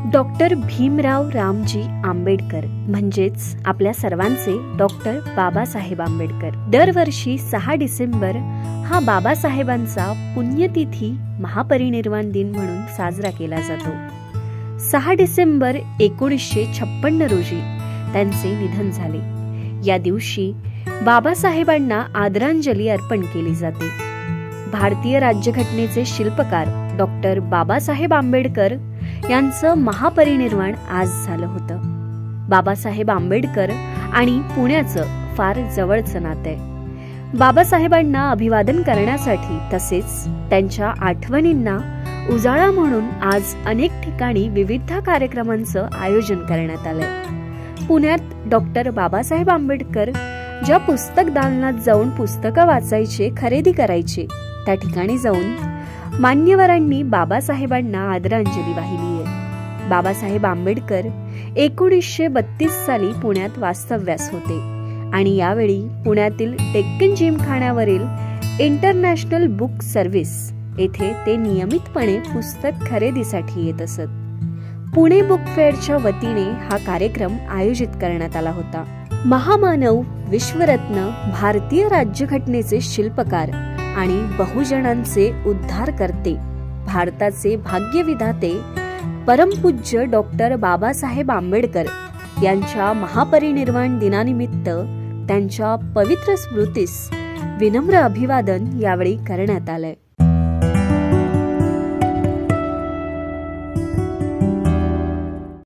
Doctor Bhimrao Ramji Ambedkar म्हणजेच आपल्या सर्वांचे डॉक्टर बाबासाहेब आंबेडकर। दरवर्षी 6 डिसेंबर हा बाबासाहेबांचा पुण्यतिथी महापरिनिर्वाण दिन म्हणून साजरा केला जातो। 6 डिसेंबर 1956 रोजी त्यांचे निधन झाले। या दिवशी बाबासाहेबांना आदरांजली अर्पण केली जाते। भारतीय राज्यघटनेचे शिल्पकार डॉक्टर बाबासाहेब आंबेडकर यांचं महापरिनिर्वाण आज झालं होतं। बाबासाहेब आंबेडकर आणि पुण्याचं फार जवळचं नातं आहे। बाबासाहेबांना अभिवादन करण्यासाठी तसेच त्यांच्या आठवणींना उजाळा म्हणून आज अनेक ठिकाणी विविध कार्यक्रमांचं आयोजन करण्यात आलंय। पुण्यात डॉक्टर बाबासाहेब आंबेडकर ज्या पुस्तक दालनात जाऊन पुस्तकं वाचायचे, खरेदी करायचे, त्या ठिकाणी जाऊन मान्यवरांनी बाबासाहेबांना आदरांजली वाहिली आहे। बाबासाहेब आंबेडकर 1932 साली पुण्यात वास्तव्यास होते आणि यावेळी पुण्यातील डेक्कन जिमखान्यावरील इंटरनॅशनल बुक सर्व्हिस येथे ते नियमितपणे पुस्तक खरेदीसाठी येत असत। पुणे बुक फेअरच्या वतीने हा कार्यक्रम आयोजित करण्यात आला होता। महामानव, विश्वरत्न, भारतीय राज्यघटनेचे शिल्पकार आणि बहुजनांचे उद्धारकर्ते, भारताचे भाग्यविधाते परमपूज्य डॉक्टर बाबासाहेब आंबेडकर यांच्या महापरिनिर्वाण दिनानिमित्त त्यांच्या पवित्र स्मृतीस विनम्र अभिवादन यावेळी करण्यात आलंय।